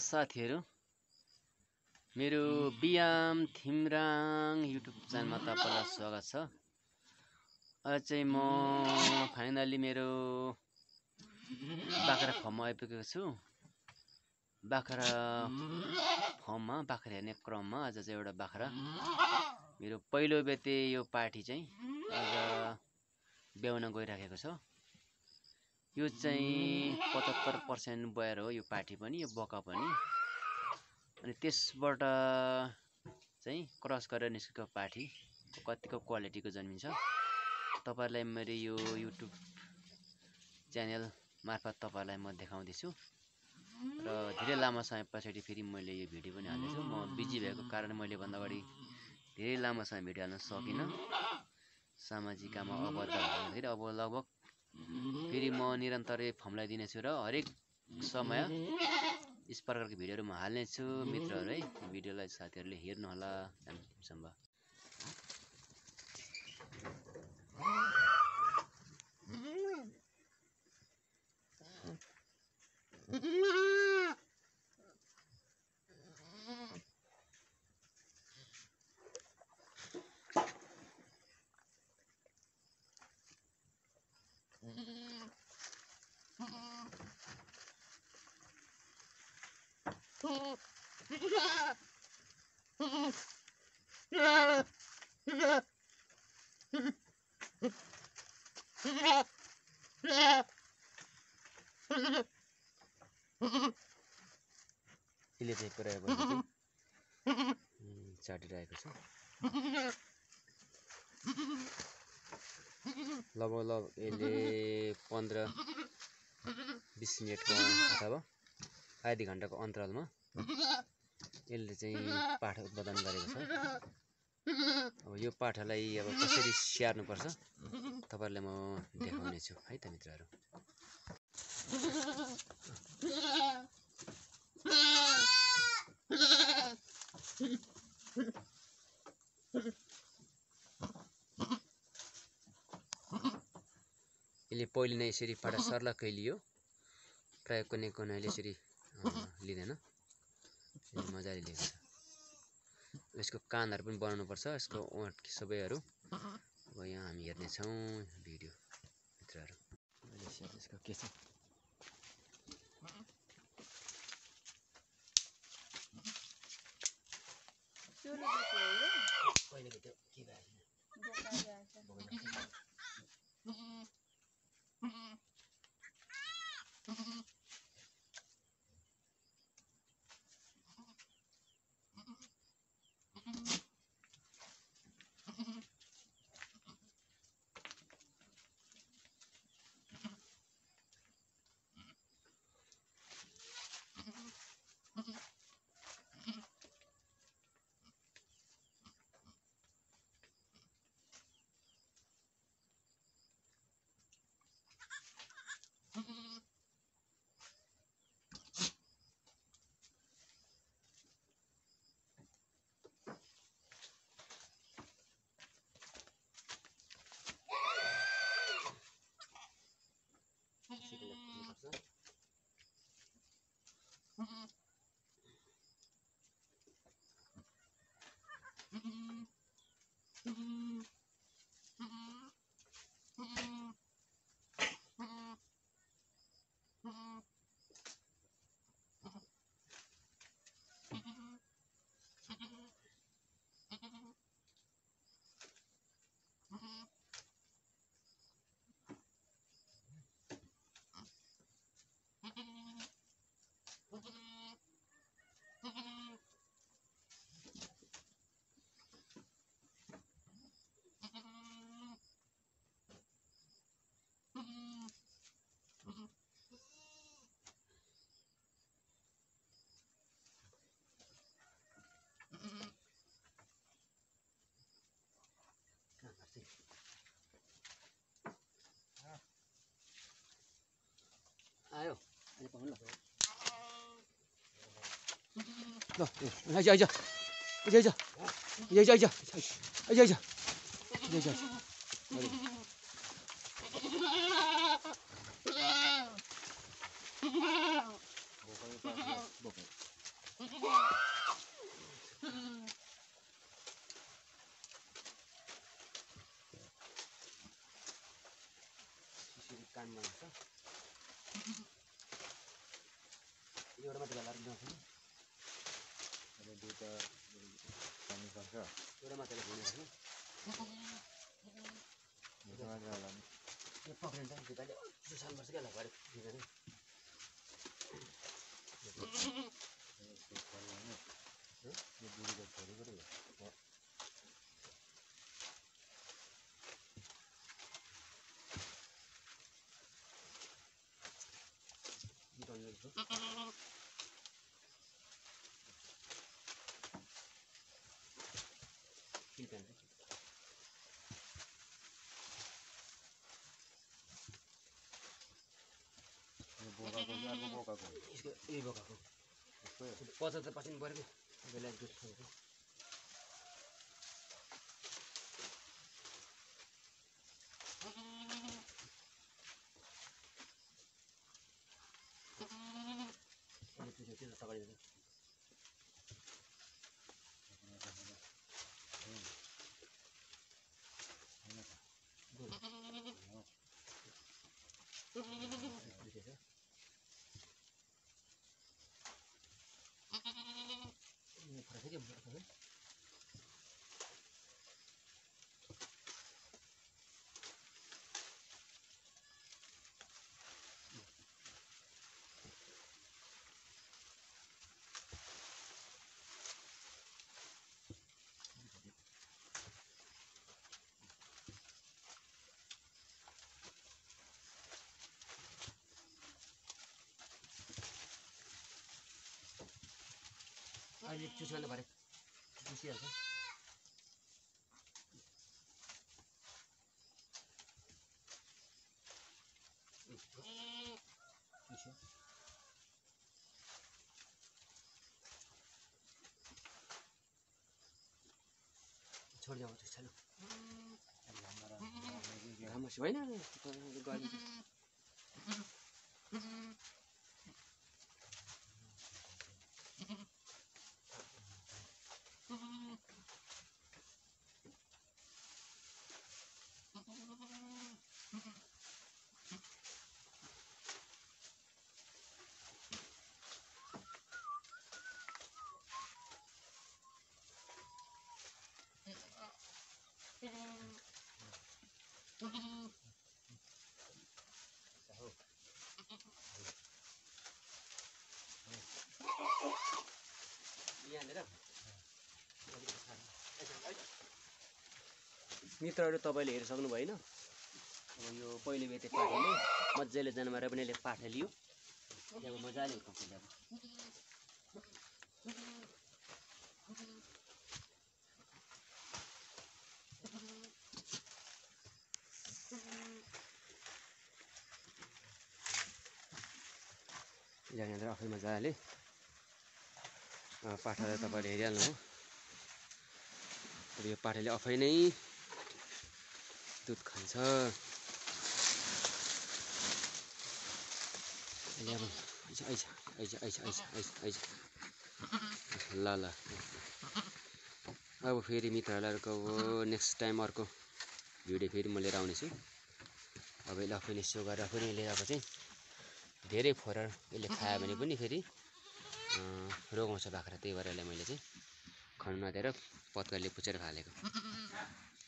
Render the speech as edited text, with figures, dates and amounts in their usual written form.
साथीहरु मेरो बियाम थिमराङ युट्युब च्यानलमा तपाईलाई स्वागत छ। आज चाहिँ म फाइनली मेरो बाख्रा फर्ममा आइपुगेको छु। बाख्रा फर्ममा बाख्रा हेर्ने क्रममा आज चाहिँ एउटा बाख्रा मेरो पहिलो बेते यो पार्टी चाहिँ आज ब्याउन गइराखेको छ। यो चाहिँ 75% बयर हो यो पार्टी पनि, यो बका पनि। अनि त्यसबाट चाहिँ क्रस गरेर निस्केको पार्टी कतिको क्वालिटीको जन्मिन्छ तपाईहरुलाई मेरो यो युट्युब च्यानल मार्फत तपाईहरुलाई म देखाउँदैछु। र धेरै लामो समय पछाडि फेरि मैले यो भिडियो पनि हाल्दैछु। म बिजी भएको कारण मैले भन्दा बढी धेरै लामो समय भिडियो हाल्न सकिन, सामाजिक काममा अबद्ध हुँदाखेरि। अब लगभग फेरि म निरन्तरै फर्मलाई दिनेछु र हरेक समय यस प्रकारको भिडियोहरु म हाल्ने छु मित्रहरु है। भिडियोलाई साथीहरुले हेर्नु होला अन्तिमसम्म। यसले चाहिँ पुऱ्याएपछि चाहिँ चाटिरहेको छ। लगभग यसले 15-20 मिनेटको अथवा आधी घण्टाको अन्तरालमा यसले चाहिँ पाठा उत्पादन गरेको छ। अब यो पाठालाई अब कसरी स्याहार्नु पर्छ तपाईहरुलाई म देखाउने छु है त मित्रहरु। यसले पहिले नै यसरी पाठा सर्लक्कै लियो, प्राय कुनै कुनैले यसरी लिँदैन, मजाले लिएको छ। यसको कानहरु पनि बनाउनु पर्छ, यसको ओठ सबैहरु अब यहाँ हामी हेर्ने छौं भिडियो मित्रहरु। यसको के छ पहिले भिडियो के भयो आयो पाउनु ल। आइज आइज आइज आइज आइज आइज आइज आइज आइज आइज यसरी कानमा हुन्छ एउटा मात्रै गलाएर जाउँछ नि अब दुईटा पानी पर्छ एउटा मात्रै घुमेको दुईटा मात्रै होला नि यो पक्रिन्छ नि जुत्ताले साल्नुपर्छ क्या भरे दिँदैन यो बुढीको छोरी पनि यो बोकाको कि अर्को बोकाको यसको यही बोकाको यस्तै पचास त पसिनु पऱ्यो कि बेला दुध खाएको त्यो तगाडी अहिले चुस्न भरे चुसिहाल्छ छोडिदियो छैन घाममा होइन मित्रहरू तपाईँले हेरिसक्नु भएन अब यो पहिले बेते पाठेले मजाले जन्माएर पनि यसले पाठे लियो त्यहाँ मजाले कम्प्लिट यहाँनिर आफै मजाले पाठालाई तपाईँले हेरिहाल्नु हो यो पाठाले आफै नै दुध खान्छ ल ल अब फेरि मित्रहरूलाई अब नेक्स्ट टाइम अर्को भिडियो फेरि म लिएर आउनेछु अब यसले आफैले सो गरेर पनि यसले अब चाहिँ धेरै फोहोर यसले खायो भने पनि फेरि रोग आउँछ बाख्रा त्यही भएर यसलाई मैले चाहिँ खन्नु नदिएर पत्करले पुछेर फालेको